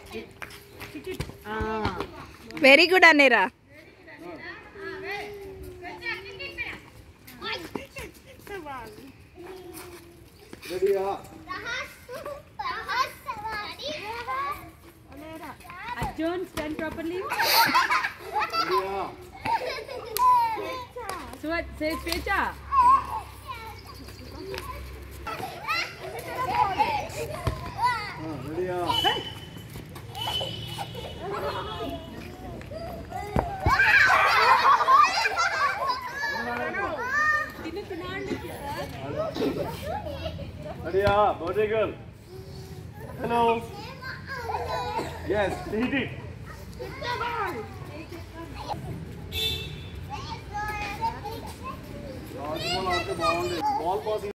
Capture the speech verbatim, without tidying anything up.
Very good అనేరా. Arjun, stand properly. So what? Say Svecha. Ready, birthday girl. Hello. Yes, hit it. Ball passing.